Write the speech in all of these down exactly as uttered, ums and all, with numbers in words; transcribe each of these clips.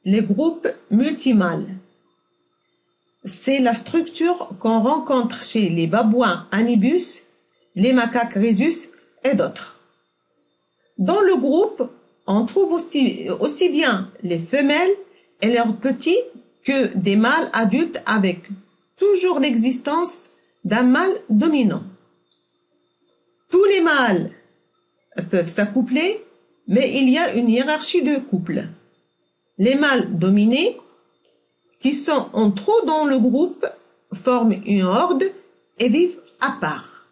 les groupes multimâles. C'est la structure qu'on rencontre chez les babouins Anibus, les macaques Rhésus et d'autres. Dans le groupe, on trouve aussi, aussi bien les femelles et leurs petits que des mâles adultes avec toujours l'existence d'un mâle dominant. Tous les mâles peuvent s'accoupler, mais il y a une hiérarchie de couples. Les mâles dominés, qui sont en trop dans le groupe, forment une horde et vivent à part.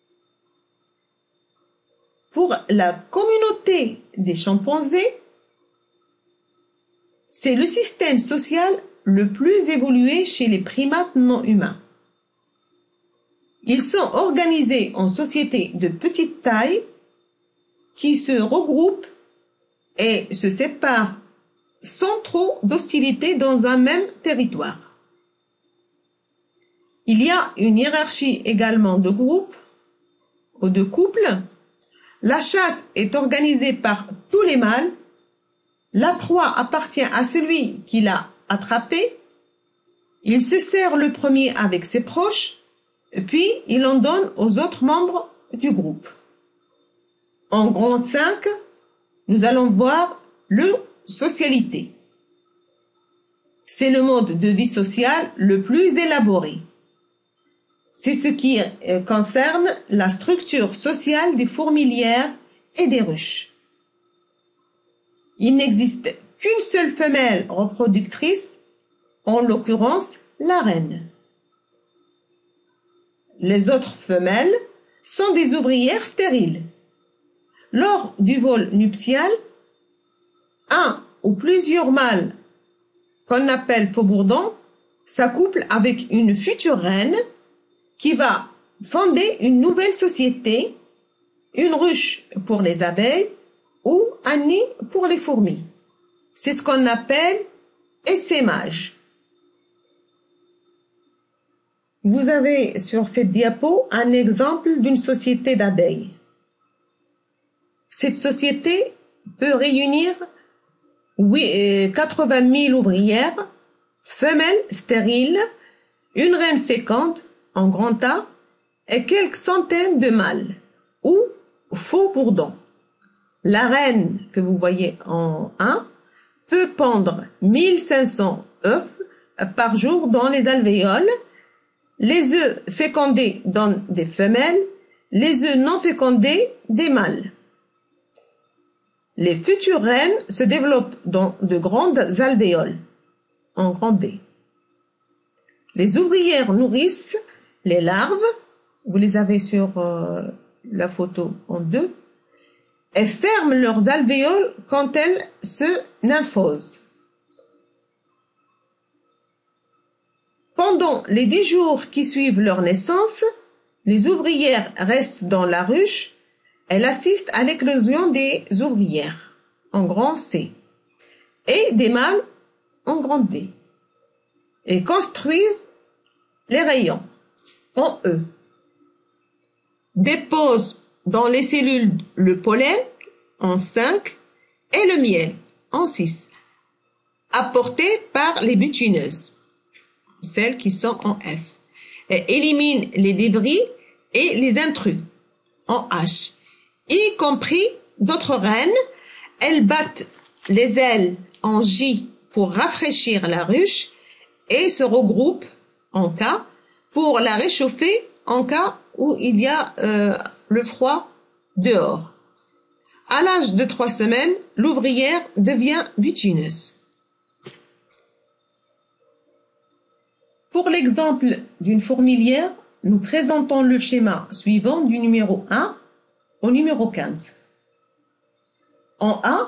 Pour la communauté des chimpanzés, c'est le système social le plus évolué chez les primates non humains. Ils sont organisés en sociétés de petite taille qui se regroupent et se séparent sans trop d'hostilité dans un même territoire. Il y a une hiérarchie également de groupes ou de couples. La chasse est organisée par tous les mâles. La proie appartient à celui qui l'a attrapée. Il se sert le premier avec ses proches, puis il en donne aux autres membres du groupe. En grand cinq, nous allons voir le socialité. C'est le mode de vie social le plus élaboré. C'est ce qui concerne la structure sociale des fourmilières et des ruches. Il n'existe qu'une seule femelle reproductrice, en l'occurrence la reine. Les autres femelles sont des ouvrières stériles. Lors du vol nuptial, un ou plusieurs mâles, qu'on appelle faux-bourdons, s'accouplent avec une future reine qui va fonder une nouvelle société, une ruche pour les abeilles ou un nid pour les fourmis. C'est ce qu'on appelle essaimage. Vous avez sur cette diapo un exemple d'une société d'abeilles. Cette société peut réunir quatre-vingt mille ouvrières, femelles stériles, une reine féconde en grand tas et quelques centaines de mâles ou faux bourdons. La reine que vous voyez en un peut pondre mille cinq cents œufs par jour dans les alvéoles. Les œufs fécondés donnent des femelles, les œufs non fécondés des mâles. Les futures reines se développent dans de grandes alvéoles, en grand B. Les ouvrières nourrissent les larves, vous les avez sur euh, la photo en deux, et ferment leurs alvéoles quand elles se nymphosent. Pendant les dix jours qui suivent leur naissance, les ouvrières restent dans la ruche. Elles assistent à l'éclosion des ouvrières, en grand C, et des mâles, en grand D, et construisent les rayons, en E. Déposent dans les cellules le pollen, en cinq, et le miel, en six, apporté par les butineuses, celles qui sont en F, et éliminent les débris et les intrus, en H, y compris d'autres reines. Elles battent les ailes en J pour rafraîchir la ruche et se regroupent en K pour la réchauffer en cas où il y a euh, le froid dehors. À l'âge de trois semaines, l'ouvrière devient butineuse. Pour l'exemple d'une fourmilière, nous présentons le schéma suivant du numéro un au numéro quinze. En un,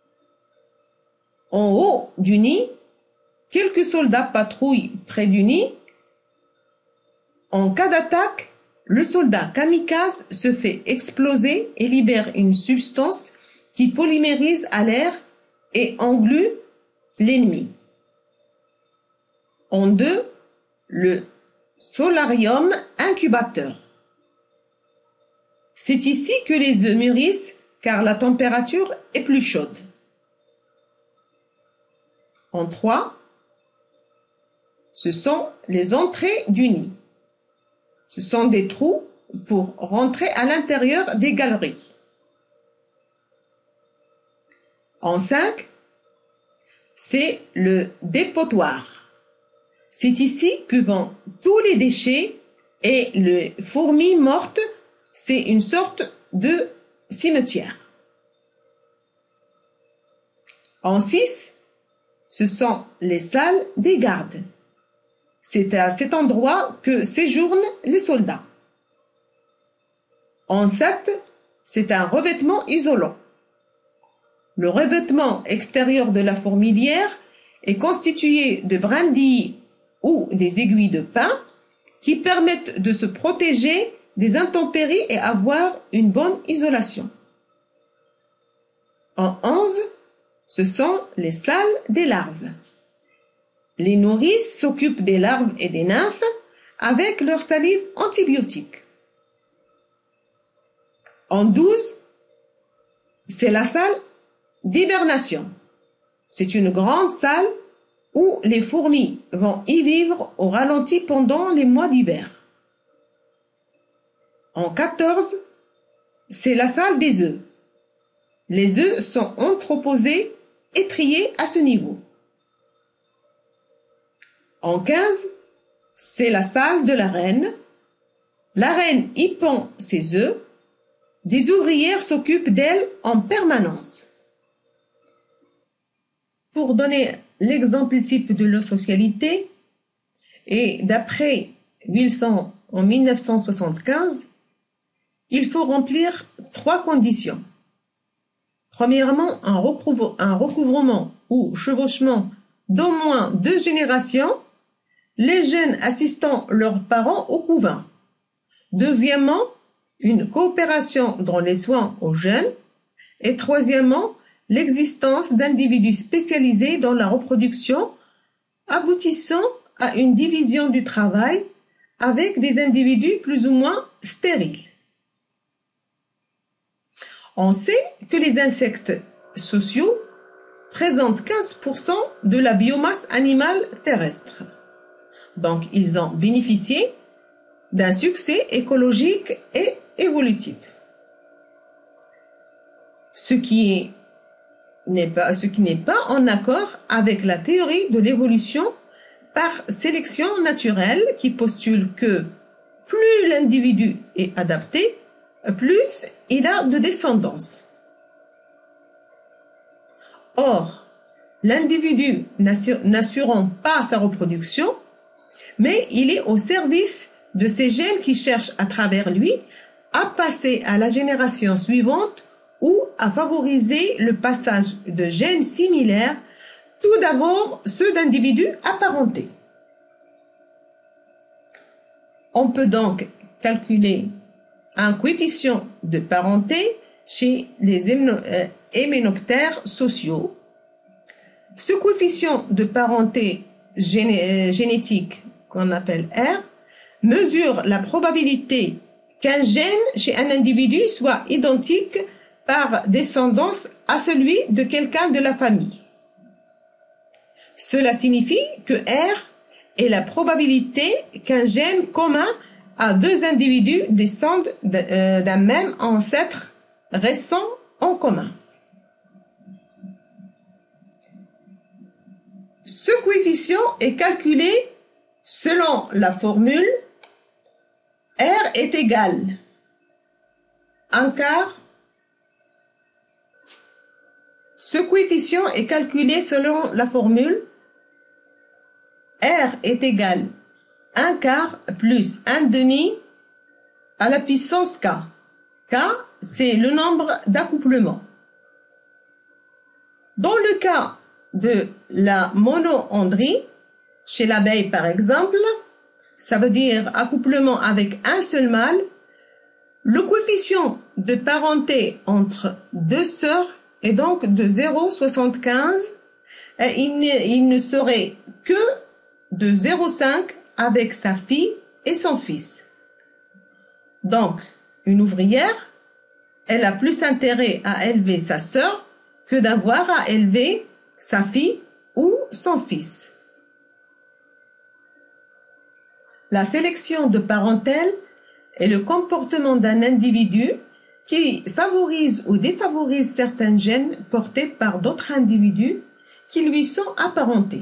en haut du nid, quelques soldats patrouillent près du nid. En cas d'attaque, le soldat kamikaze se fait exploser et libère une substance qui polymérise à l'air et englue l'ennemi. En deux, le solarium incubateur. C'est ici que les œufs mûrissent car la température est plus chaude. En trois, ce sont les entrées du nid. Ce sont des trous pour rentrer à l'intérieur des galeries. En cinq, c'est le dépotoir. C'est ici que vont tous les déchets et les fourmis mortes. C'est une sorte de cimetière. En six, ce sont les salles des gardes. C'est à cet endroit que séjournent les soldats. En sept, c'est un revêtement isolant. Le revêtement extérieur de la fourmilière est constitué de brindilles ou des aiguilles de pin qui permettent de se protéger des intempéries et avoir une bonne isolation. En onze, ce sont les salles des larves. Les nourrices s'occupent des larves et des nymphes avec leur salive antibiotique. En douze, c'est la salle d'hibernation. C'est une grande salle où les fourmis vont y vivre au ralenti pendant les mois d'hiver. En quatorze, c'est la salle des œufs. Les œufs sont entreposés et triés à ce niveau. En quinze, c'est la salle de la reine. La reine y pond ses œufs. Des ouvrières s'occupent d'elle en permanence. Pour donner l'exemple type de leur socialité, et d'après Wilson en mille neuf cent soixante-quinze, il faut remplir trois conditions. Premièrement, un, recouvre, un recouvrement ou chevauchement d'au moins deux générations, les jeunes assistant leurs parents au couvent. Deuxièmement, une coopération dans les soins aux jeunes. Et troisièmement, l'existence d'individus spécialisés dans la reproduction, aboutissant à une division du travail avec des individus plus ou moins stériles. On sait que les insectes sociaux présentent quinze pour cent de la biomasse animale terrestre. Donc, ils ont bénéficié d'un succès écologique et évolutif. Ce qui n'est pas, ce qui n'est pas en accord avec la théorie de l'évolution par sélection naturelle qui postule que plus l'individu est adapté, plus il a de descendance. Or, l'individu n'assurant pas sa reproduction, mais il est au service de ces gènes qui cherchent à travers lui à passer à la génération suivante ou à favoriser le passage de gènes similaires, tout d'abord ceux d'individus apparentés. On peut donc calculer un coefficient de parenté chez les hyménoptères sociaux. Ce coefficient de parenté géné génétique, qu'on appelle R, mesure la probabilité qu'un gène chez un individu soit identique par descendance à celui de quelqu'un de la famille. Cela signifie que R est la probabilité qu'un gène commun à deux individus descendent d'un même ancêtre récent en commun. Ce coefficient est calculé selon la formule R est égal un quart. Ce coefficient est calculé selon la formule R est égal un quart plus un demi à la puissance K. K, c'est le nombre d'accouplements. Dans le cas de la monoandrie, chez l'abeille par exemple, ça veut dire accouplement avec un seul mâle, le coefficient de parenté entre deux sœurs est donc de zéro virgule soixante-quinze et il ne, il ne serait que de zéro virgule cinq avec sa fille et son fils. Donc, une ouvrière, elle a plus intérêt à élever sa sœur que d'avoir à élever sa fille ou son fils. La sélection de parentèle est le comportement d'un individu qui favorise ou défavorise certains gènes portés par d'autres individus qui lui sont apparentés.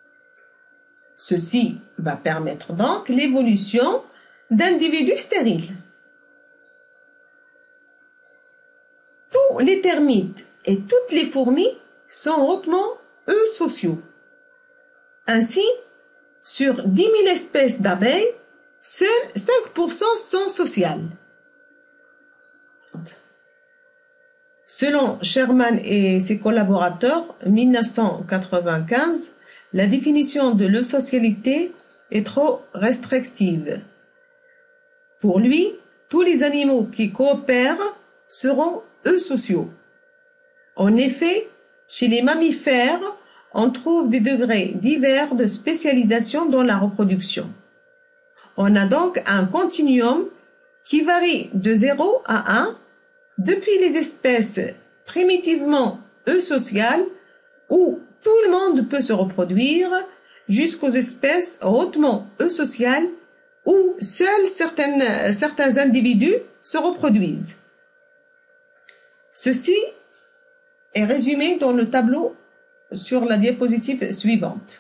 Ceci va permettre donc l'évolution d'individus stériles. Tous les termites et toutes les fourmis sont hautement eusociaux. Ainsi, sur dix mille espèces d'abeilles, seuls cinq pour cent sont sociales. Selon Sherman et ses collaborateurs, mille neuf cent quatre-vingt-quinze, la définition de l'eusocialité est trop restrictive. Pour lui, tous les animaux qui coopèrent seront eusociaux. En effet, chez les mammifères, on trouve des degrés divers de spécialisation dans la reproduction. On a donc un continuum qui varie de zéro à un, depuis les espèces primitivement eusociales où tout le monde peut se reproduire, jusqu'aux espèces hautement eusociales où seuls certaines, certains individus se reproduisent. Ceci est résumé dans le tableau sur la diapositive suivante.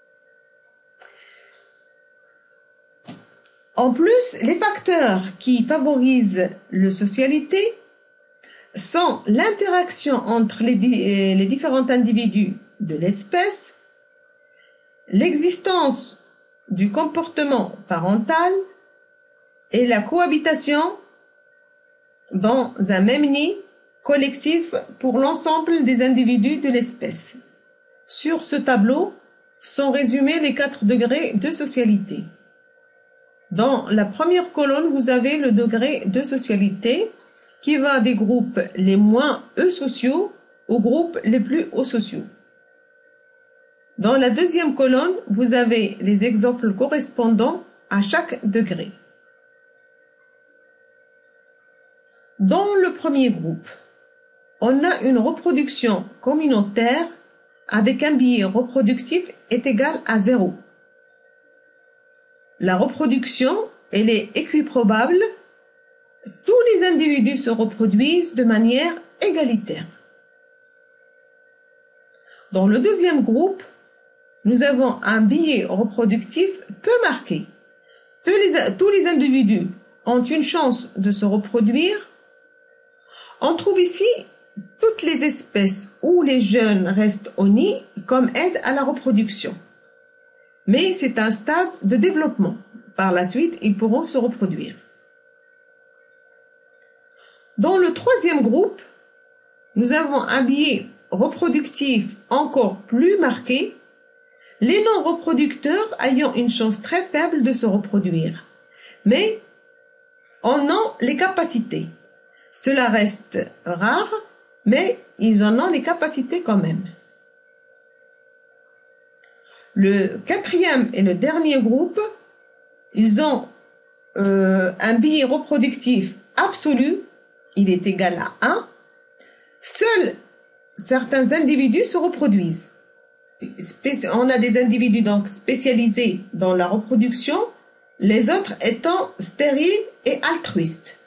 En plus, les facteurs qui favorisent l'eusocialité sont l'interaction entre les, les différents individus de l'espèce, l'existence du comportement parental et la cohabitation dans un même nid collectif pour l'ensemble des individus de l'espèce. Sur ce tableau sont résumés les quatre degrés de socialité. Dans la première colonne, vous avez le degré de socialité qui va des groupes les moins eusociaux aux groupes les plus eusociaux. Dans la deuxième colonne, vous avez les exemples correspondants à chaque degré. Dans le premier groupe, on a une reproduction communautaire avec un biais reproductif est égal à zéro. La reproduction, elle est équiprobable. Tous les individus se reproduisent de manière égalitaire. Dans le deuxième groupe, nous avons un biais reproductif peu marqué. Tous les, tous les individus ont une chance de se reproduire. On trouve ici toutes les espèces où les jeunes restent au nid comme aide à la reproduction. Mais c'est un stade de développement. Par la suite, ils pourront se reproduire. Dans le troisième groupe, nous avons un biais reproductif encore plus marqué, les non-reproducteurs ayant une chance très faible de se reproduire. Mais en ont les capacités. Cela reste rare, mais ils en ont les capacités quand même. Le quatrième et le dernier groupe, ils ont euh, un biais reproductif absolu, il est égal à un. Seuls certains individus se reproduisent. On a des individus donc spécialisés dans la reproduction, les autres étant stériles et altruistes.